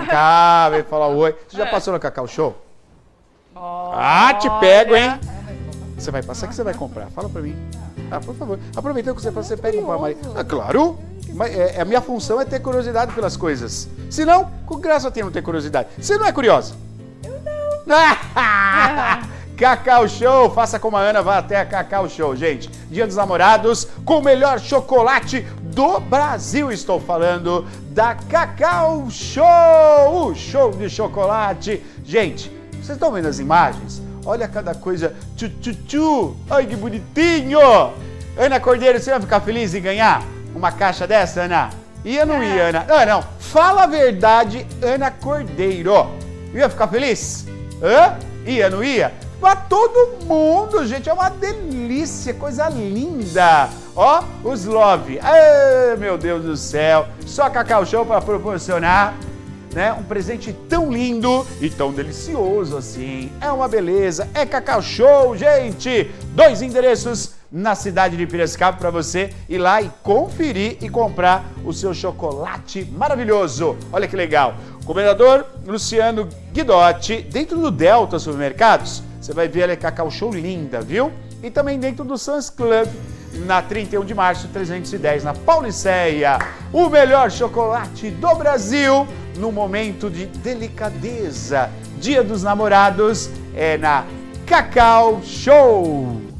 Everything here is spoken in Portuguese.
cá, vem falar oi. Você já passou no Cacau Show? Te pego, hein? Você vai passar, o que você vai comprar? Fala pra mim. Por favor. Aproveitando que você pega um Maria. Claro. Mas a minha função é ter curiosidade pelas coisas. Se não, com graça tem não ter curiosidade. Você não é curiosa? Eu não. Cacau Show, faça como a Ana, vá até a Cacau Show, gente. Dia dos Namorados, com o melhor chocolate do Brasil. Estou falando da Cacau Show, o show de chocolate. Gente, vocês estão vendo as imagens? Olha cada coisa, tchu. Ai, que bonitinho. Ana Cordeiro, você vai ficar feliz em ganhar uma caixa dessa, Ana? Ia ou não ia, Ana? Não. Fala a verdade, Ana Cordeiro. Ia ficar feliz? Ia, não ia? Pra todo mundo, gente, é uma delícia, coisa linda. Ó, os Love. Ai, meu Deus do céu. Só Cacau Show para proporcionar, né, um presente tão lindo e tão delicioso assim. É uma beleza. É Cacau Show, gente. 2 endereços na cidade de Piracicaba para você ir lá e conferir e comprar o seu chocolate maravilhoso. Olha que legal. Comendador Luciano Guidotti, dentro do Delta Supermercados, você vai ver a Cacau Show linda, viu? E também dentro do Suns Club, na 31 de março, 310, na Pauliceia. O melhor chocolate do Brasil, no momento de delicadeza. Dia dos Namorados é na Cacau Show.